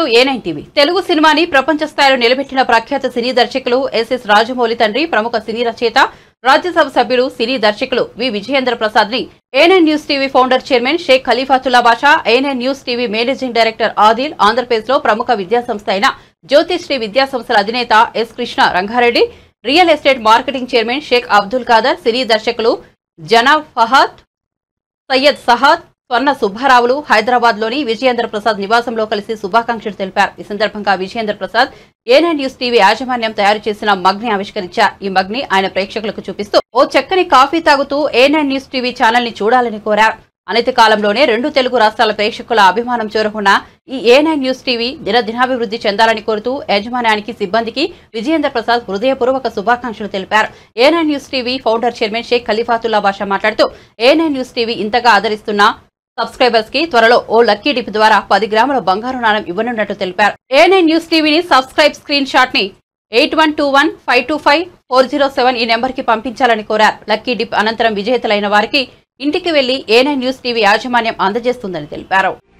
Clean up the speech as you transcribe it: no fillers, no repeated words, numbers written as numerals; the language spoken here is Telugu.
Welcome to A9 TV. Telugu సినిమాని ప్రపంచ స్థాయిలో నిలబెట్టిన ప్రఖ్యాత సినీ దర్శకులు ఎస్ఎస్ రాజమౌళి తండ్రి, ప్రముఖ సినీ రచయిత, రాజ్యసభ సభ్యులు, సినీ దర్శకులు వి విజయేంద్ర ప్రసాద్ ని A9 news TV founder chairman Sheikh Khalifathulla Basha, A9 news TV managing director Adil, Andhra Pradesh లో ప్రముఖ విద్యాసంస్థ అయిన జ్యోతిశ్రీ విద్యాసంస్థల అధినేత S Krishna Rangareddy, real estate marketing chairman Sheikh Abdul Khader, cine దర్శకులు జనాబ్ ఫహాద్, సయ్యద్ సహాద్, స్వర్ణ సుబ్బారావులు హైదరాబాద్ లోని విజయేంద్ర ప్రసాద్ నివాసంలో కలిసి శుభాకాంక్షలు తెలిపారు. ఈ సందర్భంగా Vijayendra Prasad A9 news TV యాజమాన్యం తయారు చేసిన మగ్ ని ఆవిష్కరించారు. ఈ మగ్ ని ఆయన ప్రేక్షకులకు చూపిస్తూ ఓ చక్కని కాఫీ తాగుతూ A9 న్యూస్ టీవీ ఛానల్ ని చూడాలని కోరారు. అనతి కాలంలోనే 2 తెలుగు రాష్ట్రాల ప్రేక్షకుల అభిమానం చేరుకున్న ఈ A9 న్యూస్ టీవీ దినదినాభివృద్ధి చెందాలని కోరుతూ యాజమాన్యానికి, సిబ్బందికి విజయేంద్ర ప్రసాద్ హృదయపూర్వక శుభాకాంక్షలు తెలిపారు. A9 news TV founder chairman Sheikh Khalifathulla Basha మాట్లాడుతూ A9 న్యూస్ టీవీ ఇంతగా ఆదరిస్తున్న సబ్స్క్రైబర్స్ కి త్వరలో ఓ లక్కీ డిప్ ద్వారా 10 గ్రాముల బంగారు నాణెం ఇవ్వనున్నట్టు తెలిపారు. A9 న్యూస్ టీవీని సబ్స్క్రైబ్ స్క్రీన్ షాట్ ని 8121525407 ఈ నెంబర్ కి పంపించాలని కోరారు. లక్కీ డిప్ అనంతరం విజేతలైన వారికి ఇంటికి వెళ్లి A9 న్యూస్ టీవీ యాజమాన్యం అందజేస్తుందని తెలిపారు.